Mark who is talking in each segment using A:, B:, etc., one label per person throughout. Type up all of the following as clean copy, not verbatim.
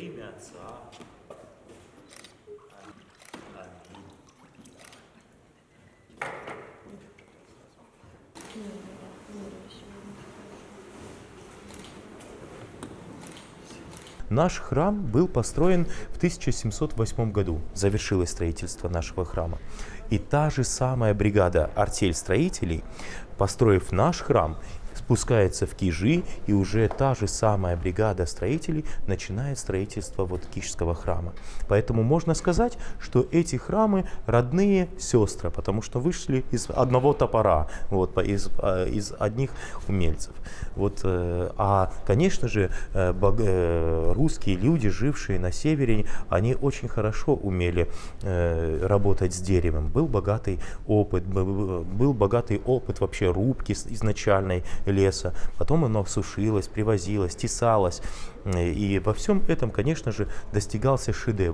A: имя Отца. Аминь. Наш храм был построен в 1708 году. Завершилось строительство нашего храма. И та же самая бригада артель-строителей, построив наш храм, спускается в Кижи, и уже та же самая бригада строителей начинает строительство вот Кижского храма. Поэтому можно сказать, что эти храмы родные сестры, потому что вышли из одного топора, вот, из одних умельцев. Вот, конечно же, русские люди, жившие на севере, они очень хорошо умели работать с деревом. Был богатый опыт вообще рубки изначальной леса, потом оно сушилось, привозилось, тесалось, и во всем этом, конечно же, достигался шедевр.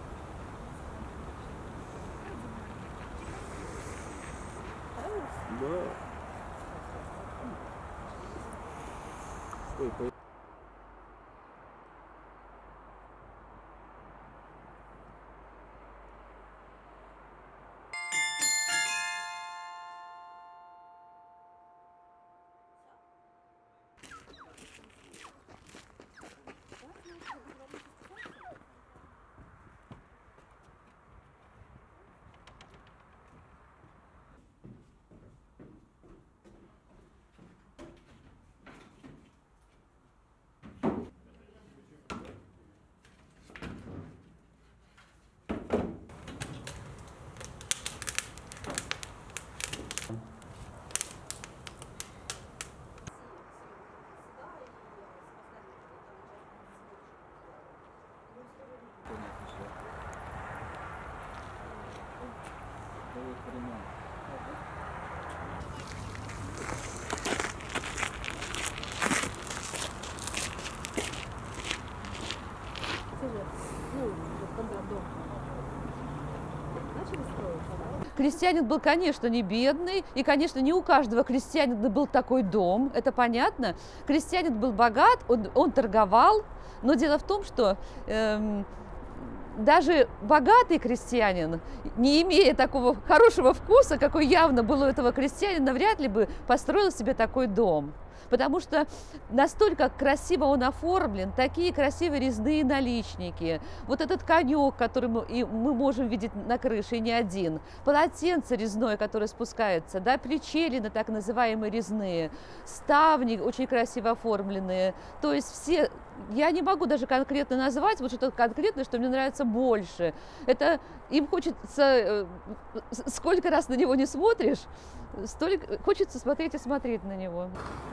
B: Крестьянин был, конечно, не бедный, и, конечно, не у каждого крестьянина был такой дом, это понятно. Крестьянин был богат, он торговал, но дело в том, что даже богатый крестьянин, не имея такого хорошего вкуса, какой явно был у этого крестьянина, вряд ли бы построил себе такой дом. Потому что настолько красиво он оформлен, такие красивые резные наличники, вот этот конек, который мы можем видеть на крыше, и не один, полотенце резное, которое спускается, да, причелины так называемые резные, ставни очень красиво оформленные, то есть все, я не могу даже конкретно назвать, вот что-то конкретное, что мне нравится больше. Это им хочется, сколько раз на него не смотришь, столько хочется смотреть и смотреть на него.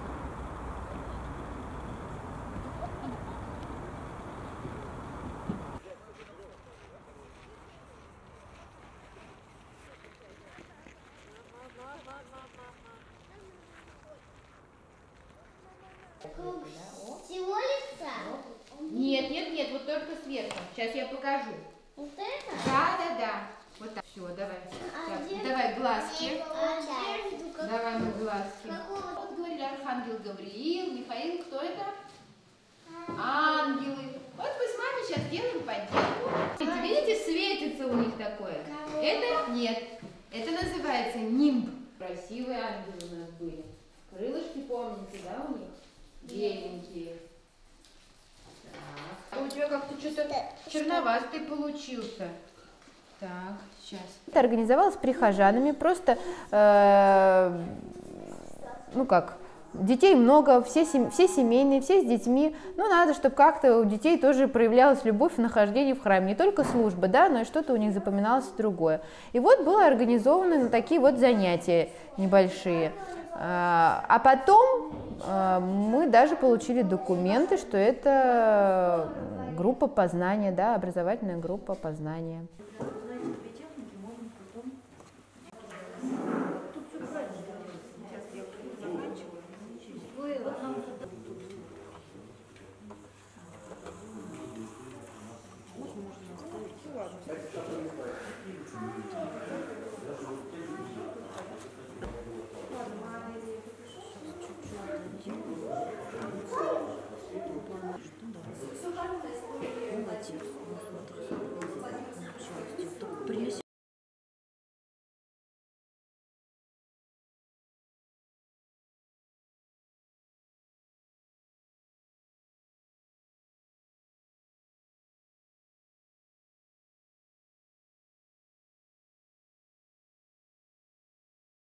C: Всего лица?
D: Нет, нет, нет, вот только сверху. Сейчас я покажу.
C: Вот это?
D: Да, да, да. Вот так. Все, давай. Так, давай глазки. Давай мы глазки. Вот говорили Архангел Гавриил, Михаил, кто это? Ангелы. Вот мы с вами сейчас делаем подделку. Видите, светится у них такое. Это нет. Это называется нимб. Красивые ангелы у нас были. Крылышки, помните, да, у них? Беленькие. Так. У тебя как-то что-то черновастый получился. Так, сейчас.
E: Это организовалось с прихожанами, просто, ну как, детей много, все семейные, все с детьми, ну надо, чтобы как-то у детей тоже проявлялась любовь в нахождении в храме, не только служба, да, но и что-то у них запоминалось другое. И вот было организовано на такие вот занятия небольшие. А потом мы даже получили документы, что это группа познания, да, образовательная группа познания.
F: Молодец.